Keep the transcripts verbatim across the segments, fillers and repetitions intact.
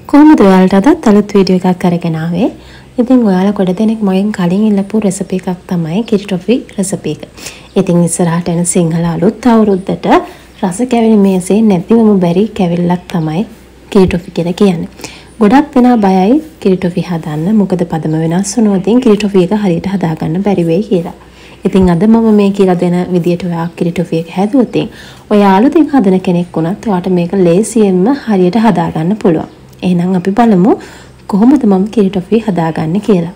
කොහොමද ඔයාලට අදත් අලුත් වීඩියෝ එකක් අරගෙන ආවේ? ඉතින් ඔයාලා කොට දෙනෙක් මගෙන් කලින් ඉල්ලපු රෙසිපි එකක් තමයි කිරි ටොෆි රෙසිපි එක. ඉතින් ඉස්සරහට එන සිංහල අලුත් අවුරුද්දට රස කැවිලි මේසේ නැතිවම බැරි කැවිල්ලක් තමයි කිරි ටොෆි කියලා කියන්නේ. ගොඩක් දෙනා බයයි කිරි ටොෆි හදන්න. මොකද පදම වෙනස් වුණොත් කිරි ටොෆි එක හරියට හදාගන්න බැරි වෙයි කියලා. ඉතින් අද මම මේ කියලා දෙන විදියට ඔයා කිරි ටොෆි එක හැදුවොත් ඔයා අලුතින් හදන කෙනෙක් වුණත් ඔයාට මේක ලේසියෙන්ම හරියට හදාගන්න පුළුවන්. එහෙනම් අපි බලමු කොහොමද මම කිරි ටොෆි හදාගන්නේ කියලා.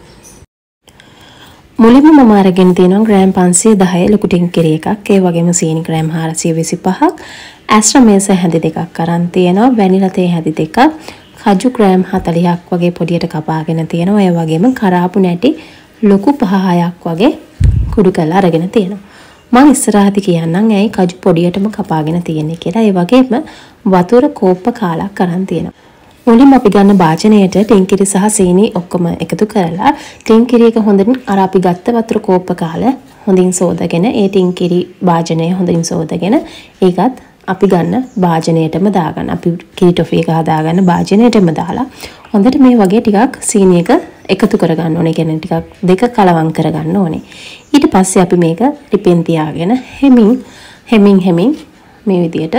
මුලින්ම මම අරගෙන තියෙනවා ග්‍රෑම් පන්සිය දහය ලොකු ටින් කිරි එකක්. ඒ වගේම සීනි ග්‍රෑම් හාරසිය විසිපහක්, ඇස්ට්‍රමේස හැඳි දෙකක් අරන් තියෙනවා, වැනිලා තේ හැඳි දෙකක්, කජු ග්‍රෑම් හතළිහක් වගේ පොඩියට කපාගෙන තියෙනවා. ඒ වගේම කරාපු නැටි ලොකු පහ හයක් වගේ කුඩු කරලා අරගෙන තියෙනවා. මම ඉස්සරහදී කියන්නම් ඇයි කජු පොඩියටම කපාගෙන තියෙන්නේ කියලා. ඒ වගේම වතුර කෝප්ප කාලක් අරන් තියෙනවා. මුලින්ම අපි ගන්න භාජනයට ටින් කිරි සහ සීනි ඔක්කොම එකතු කරලා ටින් කිරි එක හොඳින් අර අපි ගත්ත වතුර කෝප්ප කාල හොඳින් සෝදාගෙන ඒ ටින් කිරි භාජනය හොඳින් සෝදාගෙන ඒකත් අපි ගන්න භාජනයටම දාගන්න. අපි කිරි ටොෆි එක හදාගන්න භාජනයටම දාලා හොඳට මේ වගේ ටිකක් සීනි එක එකතු කරගන්න ඕනේ. කියන්නේ ටිකක් දෙක කලවම් කරගන්න ඕනේ. ඊට පස්සේ අපි මේක ටිපෙන් තියාගෙන හෙමින් හෙමින් හෙමින් මේ විදියට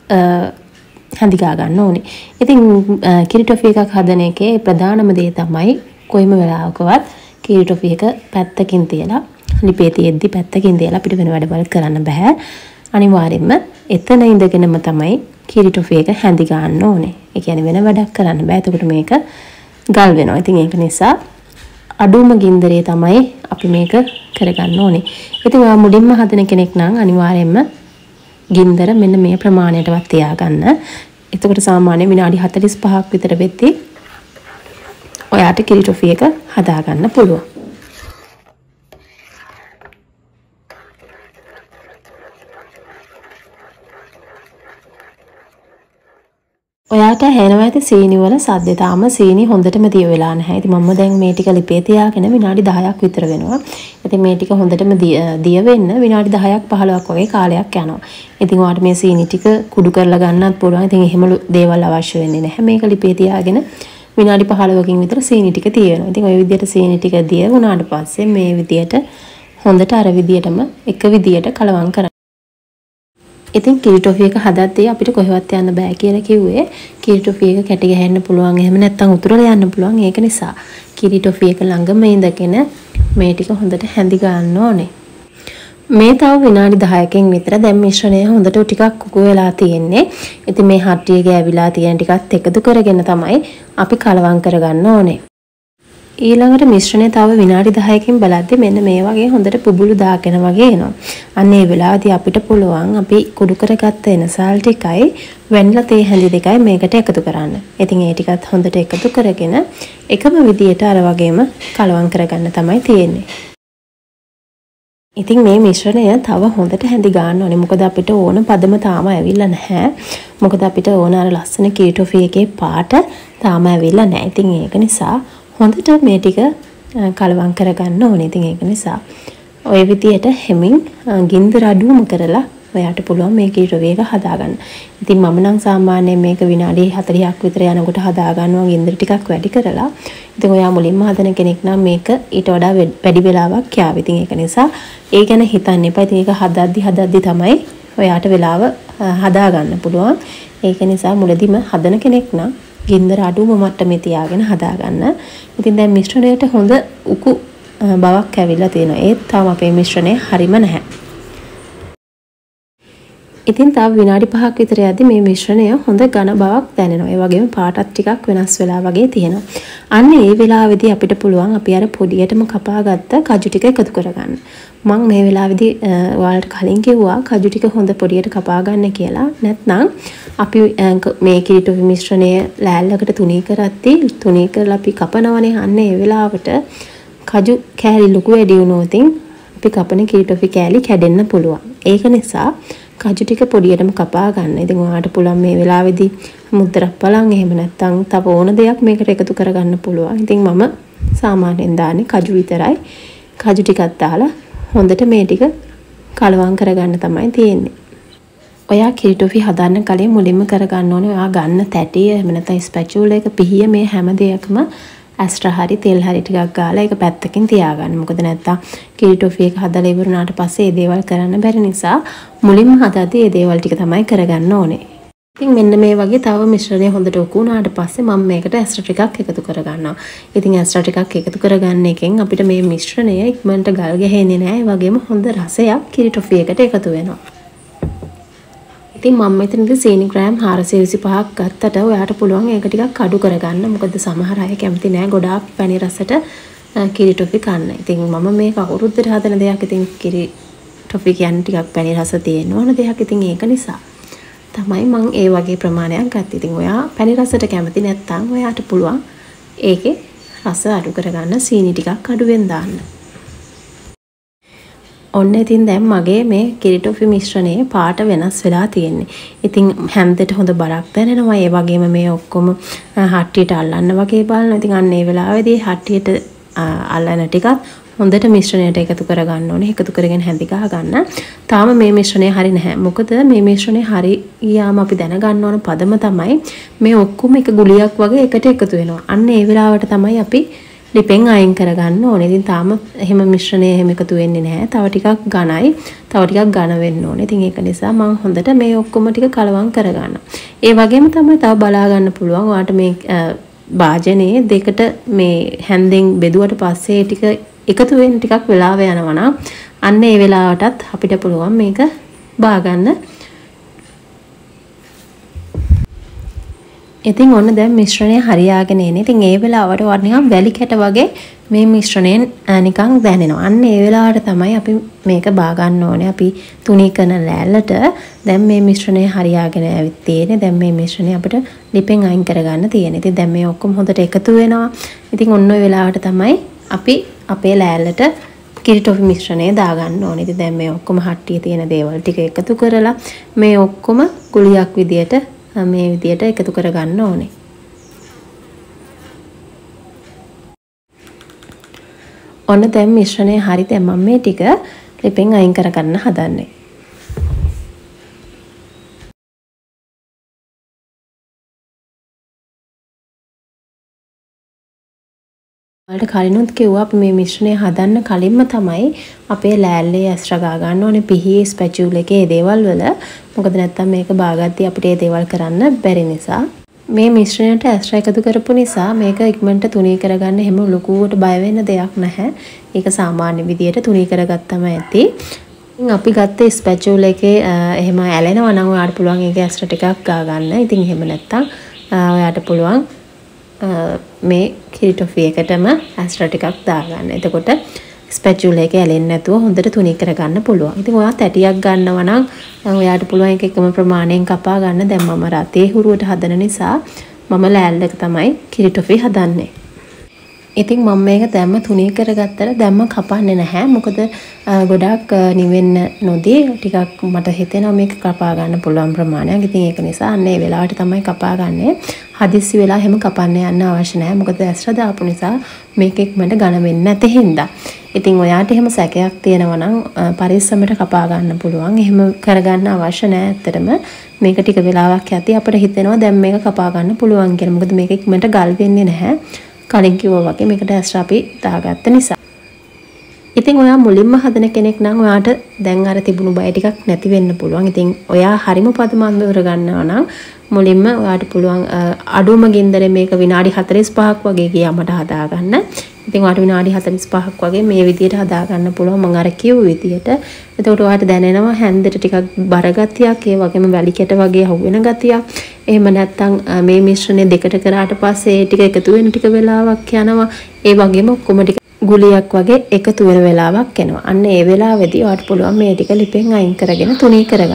හඳි ගා ගන්න ඕනේ. ඉතින් කිරි ටොෆි එකක් හදන එකේ ප්‍රධානම දේ තමයි කොයිම වෙලාවකවත් කිරි ටොෆි එක පැත්තකින් තියලා ලිපේ තියෙද්දි පැත්තකින් තියලා අපිට වෙන වැඩවල් කරන්න බෑ. අනිවාර්යයෙන්ම එතන ඉඳගෙනම තමයි කිරි ටොෆි එක හැඳි ගන්න ඕනේ. ඒ කියන්නේ වෙන වැඩක් කරන්න බෑ. එතකොට මේක ගල් වෙනවා. ඉතින් ඒක නිසා අඩුම ගින්දරේ තමයි අපි මේක කරගන්න ඕනේ. ඉතින් ඔයා මුලින්ම හදන කෙනෙක් නම් අනිවාර්යයෙන්ම ගින්දර මෙන්න මේ ප්‍රමාණයටවත් තියාගන්න. එතකොට සාමාන්‍ය විනාඩි හතළිස් පහක් විතර වෙද්දී ඔයාට කිරි ටොෆි එක හදාගන්න පුළුවන්. ඔයාට ඇහෙනවා ඇති සීනි වල සද්දේ. තාම සීනි හොඳටම දිය වෙලා නැහැ. ඉතින් මම දැන් මේ ටික ලිපේ තියාගෙන විනාඩි දහයක් විතර වෙනවා. ඉතින් මේ ටික හොඳටම දිය වෙන්න විනාඩි දහයක් පහළොවක් වගේ කාලයක් යනවා. ඉතින් ඔයාට මේ සීනි ටික කුඩු කරලා ගන්නත් පුළුවන්. ඉතින් එහෙම දේවල් අවශ්‍ය වෙන්නේ නැහැ. මේක ලිපේ තියාගෙන විනාඩි පහළොවකින් විතර සීනි ටික තියෙනවා. ඉතින් ওই විදිහට සීනි ටික දිය වුණාට පස්සේ මේ විදිහට හොඳට අර විදිහටම එක විදිහට කලවම් කරන්න. ඉතින් කිරි ටොෆි එක හදද්දී අපිට කොහෙවත් යන්න බෑ කියලා කිව්වේ කිරි ටොෆි එක කැටි ගහන්න පුළුවන්. එහෙම නැත්නම් උතුරලා යන්න පුළුවන්. ඒක නිසා කිරි ටොෆි එක ළඟම ඉඳගෙන මේ ටික හොඳට හැඳි ගන්න ඕනේ. මේ තව විනාඩි දහයකින් විතර දැන් මිශ්‍රණය හොඳට ටිකක් කුකු වෙලා තියෙන්නේ. ඉතින් මේ හට්ටිය ගෑවිලා තියෙන ටිකත් එකතු කරගෙන තමයි අපි කලවම් කරගන්න ඕනේ. ඊළඟට මිශ්‍රණය තව විනාඩි දහයකින් බලද්දි මෙන්න මේ වගේ හොඳට පුබුළු දාගෙන වගේ එනවා. අන්න ඒ වෙලාවදී අපිට පුළුවන් අපි කුඩු කරගත්ත එනසල් ටිකයි වැනිලා තේ හැඳි දෙකයි මේකට එකතු කරන්න. ඉතින් ඒ ටිකත් හොඳට එකතු කරගෙන එකම විදියට අර වගේම කලවම් කරගන්න තමයි තියෙන්නේ. ඉතින් මේ මිශ්‍රණය තව හොඳට හැඳි ගන්න ඕනේ. මොකද අපිට ඕන පදම තාම ඇවිල්ලා නැහැ. මොකද අපිට ඕන අර ලස්සන කිරි ටොෆි එකේ පාට තාම ඇවිල්ලා නැහැ. ඉතින් ඒක නිසා හොඳට මේ ටික කලවම් කරගන්න ඕනේ. ඉතින් ඒක නිසා ඔය විදියට හැමින් ගින්දර අඩුවම කරලා ඔයාට පුළුවන් මේ කිරි ටොෆි එක හදාගන්න. ඉතින් මම නම් සාමාන්‍යයෙන් මේක විනාඩි හතළිහක් විතර යනකොට හදාගන්නවා ගින්දර ටිකක් වැඩි කරලා. ඉතින් ඔයා මුලින්ම හදන කෙනෙක් නම් මේක ඊට වඩා වැඩි වෙලාවක් යාවි. ඉතින් ඒක නිසා ඒ ගැන හිතන්න එපා. ඉතින් ඒක හදද්දි හදද්දි තමයි ඔයාට වෙලාව හදාගන්න පුළුවන්. ඒක නිසා මුලදීම හදන කෙනෙක් නම් ගින්දර අඩුම මට්ටමේ තියාගෙන හදාගන්න. ඉතින් දැන් මිශ්‍රණයට හොඳ උකු බවක් ඇවිල්ලා තියෙනවා. ඒත් තාම අපේ මිශ්‍රණය හරිම නැහැ. ඉතින් තව විනාඩි පහක් විතර යද්දි මේ මිශ්‍රණය හොඳ ඝන බවක් දැනෙනවා. ඒ වගේම පාටත් ටිකක් වෙනස් වෙලා වගේ තියෙනවා. අන්න ඒ වෙලාවේදී අපිට පුළුවන් අපි අර පොඩියටම කපාගත්ත කජු ටික එකතු කරගන්න. මම මේ වෙලාවේදී ඔයාලට කලින් කිව්වා කජු ටික හොඳ පොඩියට කපා ගන්න කියලා. නැත්නම් අපි මේ කිරි ටොෆි මිශ්‍රණය ලෑල්ලකට තුනී කරද්දී තුනී කරලා අපි කපනවනේ. අන්න ඒ වෙලාවට කජු කෑලි ලොකු වැඩි වුණොත් අපි කපන කිරි ටොෆි කෑලි කැඩෙන්න පුළුවන්. ඒක නිසා කජු ටික පොඩියටම කපා ගන්න. ඉතින් ඔයාලට පුළුවන් මේ වෙලාවේදී මුද්දරක් බලන් එහෙම නැත්නම් තව ඕන දෙයක් මේකට එකතු කරගන්න පුළුවන්. ඉතින් මම සාමාන්‍යයෙන් දාන්නේ කජු විතරයි. කජු ටිකක් දාලා හොඳට මේ ටික කලවම් කරගන්න තමයි තියෙන්නේ. ඔයා කිරි ටොෆි හදන්න කලින් මුලින්ම කරගන්න ඕනේ ඔයා ගන්න තැටිය එහෙම නැත්නම් ස්පැචුලා එක පිහිය මේ හැම දෙයක්ම ඇස්ට්‍රා හරි තෙල් හරි ටිකක් ගාලා ඒක පැත්තකින් තියාගන්න. මොකද නැත්තම් කිරි ටොෆි එක හදලා ඉවරුනාට පස්සේ මේ දේවල් කරන්න බැරි නිසා මුලින්ම හදද්දී මේ දේවල් ටික තමයි කරගන්න ඕනේ. ඉතින් මෙන්න මේ වගේ තව මිශ්‍රණය හොඳට උකු වුණාට පස්සේ මම මේකට ඇස්ට්‍රා ටිකක් එකතු කරගන්නවා. ඉතින් ඇස්ට්‍රා ටිකක් එකතු කරගන්න එකෙන් අපිට මේ මිශ්‍රණය ඉක්මනට ගල් ගැහෙන්නේ නැහැ. ඒ වගේම හොඳ රසයක් කිරි ටොෆි එකට එකතු වෙනවා. ඉතින් මම මෙතනදී සීනි ග්‍රෑම් හාරසිය විසිපහක් ගත්තට ඔයාට පුළුවන් ඒක ටිකක් අඩු කරගන්න. මොකද සමහර අය කැමති නෑ ගොඩාක් පැණි රසට කිරි ටොෆි කන්න. ඉතින් මම මේක අවුරුද්දට හදන දෙයක්. ඉතින් කිරි ටොෆි කියන්නේ ටිකක් පැණි රස තියෙන ඕන දෙයක්. ඉතින් ඒක නිසා තමයි මම ඒ වගේ ප්‍රමාණයක් ගත්තේ. ඉතින් ඔයා පැණි රසට කැමති නැත්නම් ඔයාට පුළුවන් ඒකේ රස අඩු කරගන්න සීනි ටිකක් අඩුවෙන් දාන්න. ඔන්න ඉතින් දැන් මගේ මේ කිරි ටොෆි මිශ්‍රණයේ පාට වෙනස් වෙලා තියෙන්නේ. ඉතින් හැන්දට හොඳ බරක් දැනෙනවා. ඒ වගේම මේ ඔක්කොම හට්ටියට අල්ලන්න වගේ බලනවා. ඉතින් අන්න ඒ වෙලාවේදී හට්ටියට අල්ලන ටිකත් හොඳට මිශ්‍රණයට එකතු කරගන්න ඕනේ. එකතු කරගෙන හැඳි ගහ ගන්න. තාම මේ මිශ්‍රණය හරි නැහැ. මොකද මේ මිශ්‍රණය හරි ගියාම අපි දැනගන්න ඕන පදම තමයි මේ ඔක්කොම එක ගුලියක් වගේ එකට එකතු වෙනවා. අන්න ඒ වෙලාවට තමයි අපි ලිපෙන් අයින් කරගන්න ඕනේ. ඉතින් තාම එහෙම මිශ්‍රණය එහෙම එකතු වෙන්නේ නැහැ. තව ටිකක් ඝනයි. තව ටිකක් ඝන වෙන්න ඕනේ. ඉතින් ඒක නිසා මම හොඳට මේ ඔක්කොම ටික කලවම් කරගන්නවා. ඒ වගේම තමයි තව බලා ගන්න පුළුවන්. ඔයාට මේ වාජනේ දෙකට මේ හැන්දෙන් බෙදුවට පස්සේ ටික එකතු වෙන්න ටිකක් වෙලාව යනවා නම් අන්න ඒ වෙලාවටත් අපිට පුළුවන් මේක බා ගන්න. ඉතින් ඔන්න දැන් මිශ්‍රණය හරියාගෙන එන්නේ. ඉතින් ඒ වෙලාවට ඔයාලා නිකන් වැලි කැට වගේ මේ මිශ්‍රණයෙන් නිකන් දැනෙනවා. අන්න ඒ වෙලාවට තමයි අපි මේක බා ගන්න ඕනේ. අපි තුනී කරන ලෑල්ලට දැන් මේ මිශ්‍රණය හරියාගෙන ඇවිත් තියෙන්නේ. දැන් මේ මිශ්‍රණය අපිට ලිපෙන් අයින් කරගන්න තියෙන්නේ. ඉතින් දැන් මේ ඔක්කොම හොඳට එකතු වෙනවා. ඉතින් ඔන්න ඔය වෙලාවට තමයි අපි අපේ ලෑල්ලට කිරි ටොෆි මිශ්‍රණය දාගන්න ඕනේ. ඉතින් දැන් මේ ඔක්කොම හට්ටියේ තියෙන දේවල් ටික එකතු කරලා මේ ඔක්කොම කුලියක් විදියට මේ විදියට එකතු කරගන්න ඕනේ. ඔන්න දැන් මිශ්‍රණය හරි. දැන් මම මේ ටික ලිපෙන් අයින් කරගන්න හදන්නේ. වලට කලිනුත් කිව්වා අපි මේ මිශ්‍රණය හදන්න කලින්ම තමයි අපේ ලෑල්ලේ ඇස්ට්‍රා ගා ගන්න ඕනේ පිහියේ ස්පැචුල් එකේ ඒ දේවල් වල. මොකද නැත්තම් මේක බාගද්දී අපිට ඒ දේවල් කරන්න බැරි නිසා. මේ මිශ්‍රණයට ඇස්ට්‍රා එකතු කරපු නිසා මේක ඉක්මනට තුනී කරගන්න හැම ලොකුවට බය වෙන්න දෙයක් නැහැ. ඒක සාමාන්‍ය විදියට තුනී කරගත්තම ඇති. ඉතින් අපි ගත්තේ ස්පැචුල් එකේ එහෙම ඇලෙනවා නම් ඔයාලට පුළුවන් ඒකේ ඇස්ට්‍රා ටිකක් ගා ගන්න. ඉතින් එහෙම නැත්තම් ඔයාලට පුළුවන් මේ කිරි ටොෆි එකටම ඇස්ට්‍රා ටිකක් දාගන්න. එතකොට ස්පැචුලා එක ඇලෙන්නේ නැතුව හොඳට තුනී කරගන්න පුළුවන්. ඉතින් ඔයා තැටියක් ගන්නවා නම් ඔයාට පුළුවන් එක එකම ප්‍රමාණයෙන් කපා ගන්න. දැන් මම රතේ හුරුවට හදන නිසා මම ලෑල්ලක තමයි කිරි ටොෆි හදන්නේ. ඉතින් මම මේක දැම්ම තුනී කරගත්තට දැම්ම කපන්නේ නැහැ. මොකද ගොඩාක් නිවෙන්න නොදී ටිකක් මට හිතෙනවා මේක කපා ගන්න පුළුවන් ප්‍රමාණයක්. ඉතින් ඒක නිසා අන්න ඒ වෙලාවට තමයි කපා ගන්නෙ. හදිස්සි වෙලා හැම කපන්න යන්න අවශ්‍ය නැහැ. මොකද ඇස්ට්‍රා දාපු නිසා මේක ඉක්මනට ඝන වෙන්නේ නැති හින්දා. ඉතින් ඔයාට එහෙම සැකයක් තියෙනවා නම් පරිස්සමට කපා ගන්න පුළුවන්. එහෙම කරගන්න අවශ්‍ය නැහැ. ඇත්තටම මේක ටික වෙලාවක් යද්දී අපිට හිතෙනවා දැන් මේක කපා ගන්න පුළුවන් කියලා. මොකද මේක ඉක්මනට ගල් වෙන්නේ නැහැ. කලින් කිව්වා වගේ මේකට ඇස්ට්‍රා අපි දාගත්ත නිසා. ඉතින් ඔයා මුලින්ම හදන කෙනෙක් නම් ඔයාට දැන් අර තිබුණු බය ටිකක් නැති වෙන්න පුළුවන්. ඉතින් ඔයා හරිම පදමන්දර ගන්නවා නම් මුලින්ම ඔයාට පුළුවන් අඩුම ගින්දරේ මේක විනාඩි හතළිස් පහක් වගේ ගියාමට හදා ගන්න. ඉතින් ඔයාට විනාඩි හතළිස් පහක් වගේ මේ විදියට හදා ගන්න පුළුවන් මම අර කිව්ව විදියට. එතකොට ඔයාට දැනෙනවා හැන්දට ටිකක් බර ගතියක්, ඒ වගේම වැලි කැට වගේ හුවෙන ගතියක්. එහෙම නැත්නම් මේ මිශ්‍රණය දෙකට කරාට පස්සේ ඒ ටික එකතු වෙන ටික වෙලාවක් යනවා. ඒ වගේම ඔක්කොම ටික ගුලියක් වගේ එකතු වෙන වෙලාවක් එනවා. අන්න ඒ වෙලාවේදී ඔයාට පුළුවන් මේ ටික ලිපෙන් අයින් කරගෙන තුනී කරගන්න.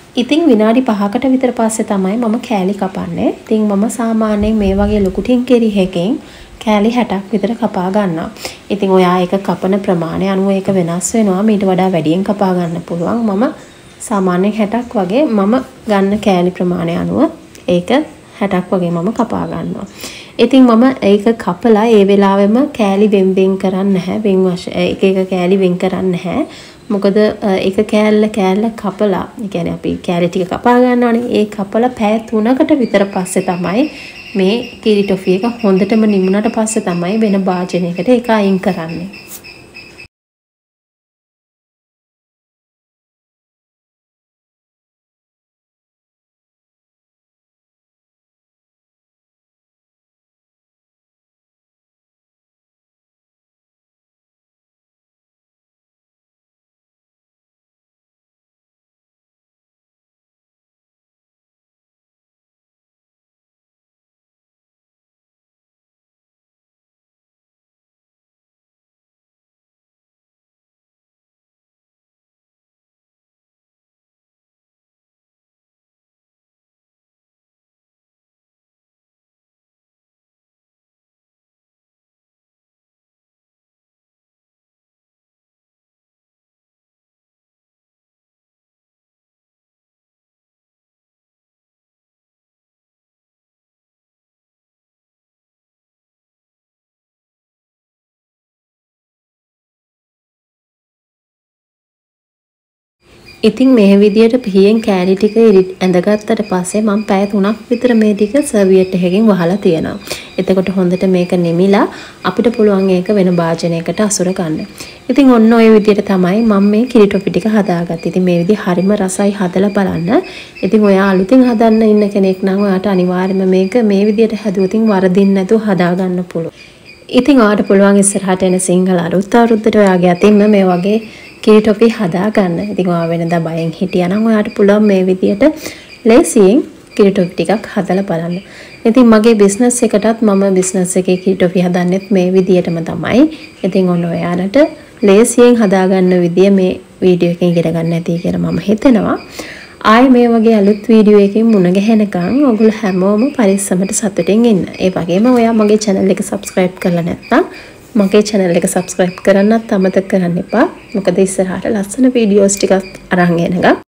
ඉතින් විනාඩි පහකට විතර පස්සේ තමයි මම කෑලි කපන්නේ. ඉතින් මම සාමාන්‍යයෙන් මේ වගේ ලොකු ටින්කෙරියකින් කෑලි හැටක් විතර කපා ගන්නවා. ඉතින් ඔයා ඒක කපන ප්‍රමාණය අනුව ඒක වෙනස් වෙනවා. මීට වඩා වැඩියෙන් කපා ගන්න පුළුවන්. මම සාමාන්‍යයෙන් හැටක් වගේ මම ගන්න කෑලි ප්‍රමාණය අනුව ඒක හැටක් වගේ මම කපා ගන්නවා. ඉතින් මම ඒක කපලා ඒ වෙලාවෙම කෑලි වෙන් වෙන් කරන්නේ නැහැ. වෙන් වශයෙන් එක එක කෑලි වෙන් කරන්නේ නැහැ. මොකද එක කෑල්ල කෑල්ල කපලා, ඒ කියන්නේ අපි කෑලි ටික කපා ගන්නවානේ. ඒ කපලා පැය තුනකට විතර පස්සේ තමයි මේ කිරි ටොෆි එක හොඳටම නිමුණට පස්සේ තමයි වෙන භාජනයකට ඒක අයින් කරන්නේ. ඉතින් මේ විදියට පිහියෙන් කෑලි ටික ඇඳගත්තට පස්සේ මම පැය තුනක් විතර මේ ටික සර්වියට් එකකින් වහලා තියෙනවා. එතකොට හොඳට මේක නිමිලා අපිට පුළුවන් ඒක වෙන භාජනයකට අසුර ගන්න. ඉතින් ඔන්න ඔය විදියට තමයි මම මේ කිරි ටොෆි ටික හදාගත්තේ. ඉතින් මේ විදිහ හරිම රසයි හදලා බලන්න. ඉතින් ඔයා අලුතින් හදන්න ඉන්න කෙනෙක් නම් ඔයාට අනිවාර්යයෙන්ම මේක මේ විදියට හැදුවොතින් වරදින්න නැතුව හදාගන්න පුළුවන්. ඉතින් ඔයාට පුළුවන් ඉස්සරහට එන සිංහල අලුත් අවුරුද්දට ඔයාගේ අතින්ම මේ වගේ කිරි ටොෆි හදා ගන්න. ඉතින් ඔයා වෙනදා බයෙන් හිටියා නම් ඔයාට පුළුවන් මේ විදියට ලේසියෙන් කිරි ටොෆි ටිකක් හදලා බලන්න. ඉතින් මගේ බිස්නස් එකටත් මම බිස්නස් එකේ කිරි ටොෆි හදන්නෙත් මේ විදියටම තමයි. ඉතින් ඔන්න ඔයාලට ලේසියෙන් හදා ගන්න විදිය මේ වීඩියෝ එකෙන් ඉගෙන ගන්න ඇති කියලා මම හිතනවා. ආයි මේ වගේ අලුත් වීඩියෝ එකකින් මුණ ගැහෙනකන් ඔයගොල්ලෝ හැමෝම පරිස්සමට සතුටින් ඉන්න. ඒ වගේම ඔයා මගේ channel එක subscribe කරලා නැත්නම් මගේ channel එක subscribe කරන්නත් අමතක කරන්න එපා. මොකද ඉස්සරහට ලස්සන වීඩියෝස් ටිකක් අරන් එනවා.